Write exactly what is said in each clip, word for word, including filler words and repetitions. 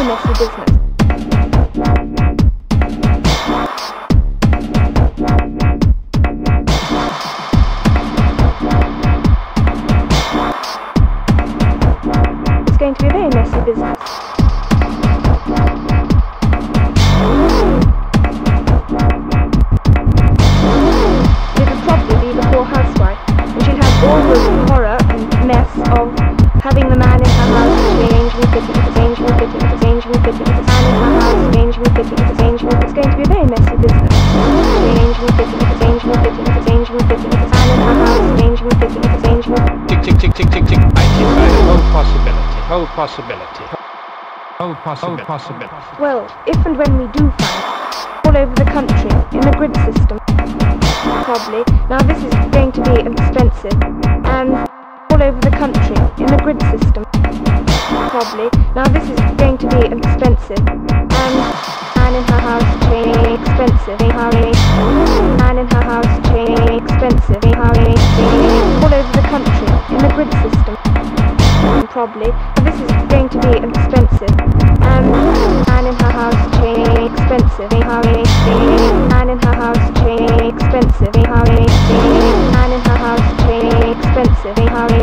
messy business. It's going to be a very messy business. It'll probably be the poor housewife, and she'll have all the horror and mess of having the man in her house changing fittings, changing fittings, changing fittings, the man in her house changing fittings, changing. It's going to be a very messy business. Changing fittings, changing fittings, changing fittings, the man in her house changing fittings, changing. Tick tick tick tick tick tick. I can buy the whole possibility, whole possibility, whole possibility, possibility. Well, if and when we do find all over the country in the grid system, probably. Now this is going to be expensive, and all over the country in the grid system, probably. Now this is going to be expensive, and man in her house changing expensive, man in her house changing expensive, all over the country in the grid system, probably. Now this is going to be expensive, and man in her house changing expensive, man in her house changing expensive, man in her house changing expensive,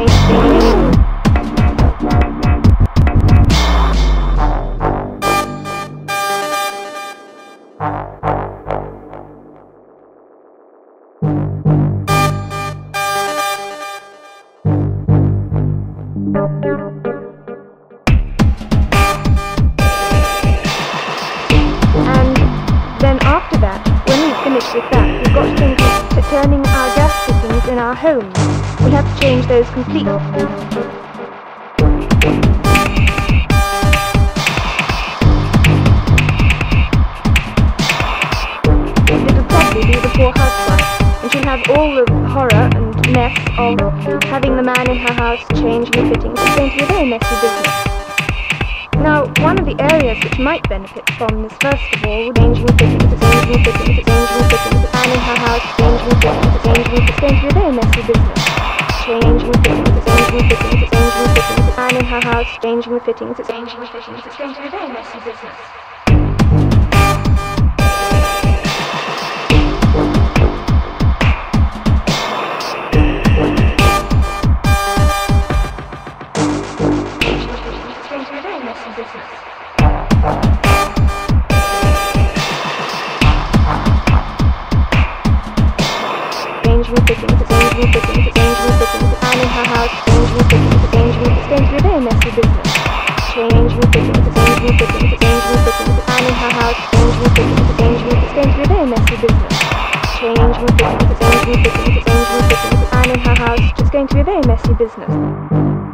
with that, we've got to think of turning our gas fittings in our homes. We'll have to change those completely. It'll probably be the poor housewife, and she'll have all the horror and mess of having the man in her house change the fittings. It's going to be a very messy business. Now, one of the areas which might benefit from this, first of all, changing fittings, changing fittings, changing fittings, the man in her house changing fittings, changing. It's going to be a very messy business. Changing fittings, changing fittings, changing fittings, the man in her house changing fittings, changing fittings. It's going to be a very messy business. Changing fittings, changing fittings, changing fittings, the man in her house changing fittings, changing. It's going to be a very messy business. Changing fittings, changing fittings, changing fittings, the man in her house changing fittings, changing. It's going to be a very messy business. Changing fittings, changing fittings, changing fittings, the man in her house. It's going to be a very messy business.